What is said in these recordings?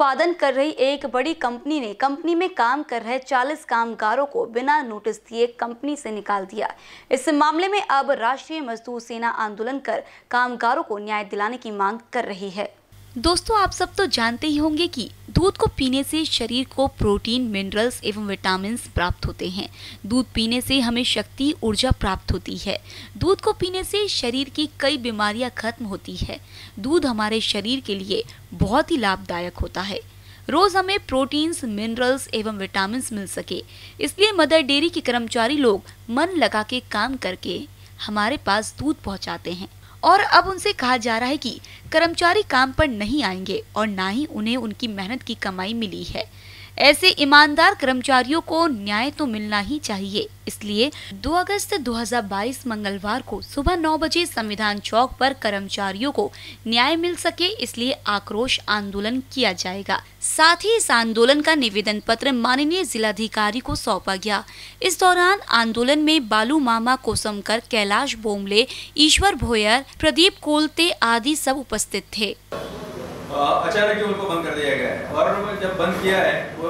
उत्पादन कर रही एक बड़ी कंपनी ने कंपनी में काम कर रहे 40 कामगारों को बिना नोटिस दिए कंपनी से निकाल दिया। इस मामले में अब राष्ट्रीय मजदूर सेना आंदोलन कर कामगारों को न्याय दिलाने की मांग कर रही है। दोस्तों, आप सब तो जानते ही होंगे कि दूध को पीने से शरीर को प्रोटीन, मिनरल्स एवं विटामिन प्राप्त होते हैं। दूध पीने से हमें शक्ति, ऊर्जा प्राप्त होती है। दूध को पीने से शरीर की कई बीमारियां खत्म होती है। दूध हमारे शरीर के लिए बहुत ही लाभदायक होता है। रोज हमें प्रोटीन्स, मिनरल्स एवं विटामिन मिल सके, इसलिए मदर डेयरी के कर्मचारी लोग मन लगा के काम करके हमारे पास दूध पहुँचाते हैं। और अब उनसे कहा जा रहा है कि कर्मचारी काम पर नहीं आएंगे और ना ही उन्हें उनकी मेहनत की कमाई मिली है। ऐसे ईमानदार कर्मचारियों को न्याय तो मिलना ही चाहिए। इसलिए 2 अगस्त 2022 मंगलवार को सुबह 9 बजे संविधान चौक पर कर्मचारियों को न्याय मिल सके, इसलिए आक्रोश आंदोलन किया जाएगा। साथ ही इस आंदोलन का निवेदन पत्र माननीय जिलाधिकारी को सौंपा गया। इस दौरान आंदोलन में बालू मामा कोसमकर, कैलाश बोमले, ईश्वर भोयर, प्रदीप कोलते आदि सब उपस्थित थे। अचानक ही उनको बंद कर दिया गया है और जब बंद किया है वो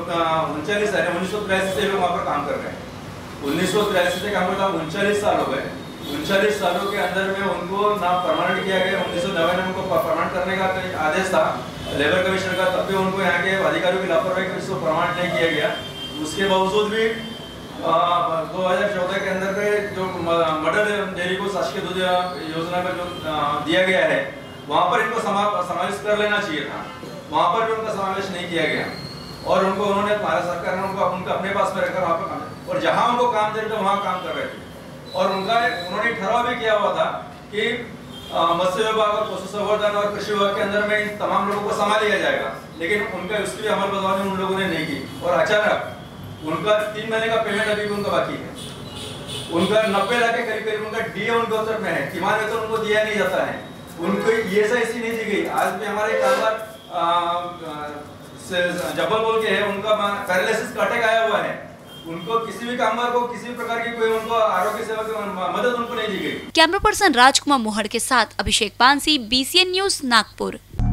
1983 से लोग वहाँ पर काम कर रहे हैं। 1983 से काम करता 39 साल हो गए। 39 सालों के अंदर में उनको ना परमानेंट किया गया। 1990 में उनको परमानेंट करने का आदेश था लेबर कमीशन का, तब भी उनको यहाँ के अधिकारियों की लापरवाही की उसको परमानेंट नहीं किया गया। उसके बावजूद भी 2014 के अंदर में जो मदर डेयरी को शासकीय दूध योजना का जो दिया गया है वहाँ पर इनको समावेश कर लेना चाहिए था। वहाँ पर भी उनका समावेश नहीं किया गया और उनको उन्होंने भारत सरकार ने उनको अपने पास में रखकर वहाँ पर काम, और जहाँ उनको काम दे रहे थे वहाँ काम कर रहे थे। और उन्होंने ठहराव भी किया हुआ था कि मत्स्य विभाग और पशु संवर्धन और कृषि विभाग के अंदर में इन तमाम लोगों को संभाल लिया जाएगा, लेकिन उनका उसकी भी अमलबजावनी उन लोगों ने नहीं की। और अचानक उनका 3 महीने का पेमेंट अभी भी उनका बाकी है। उनका 90 लाख के करीब उनका डीए उनके उत्तर में है, तिमाही वेतन उनको दिया नहीं जाता है, उनको ये ऐसी नहीं दी गई। आज भी हमारे कामगार जब्बल बोल के है, उनका पैरालिसिस का अटैक आया हुआ है। उनको किसी भी कामगार को किसी भी प्रकार की कोई उनको आरोग्य सेवा की मदद उनको नहीं दी गई। कैमरा पर्सन राजकुमार मोहड़ के साथ अभिषेक पानसी, BCN न्यूज, नागपुर।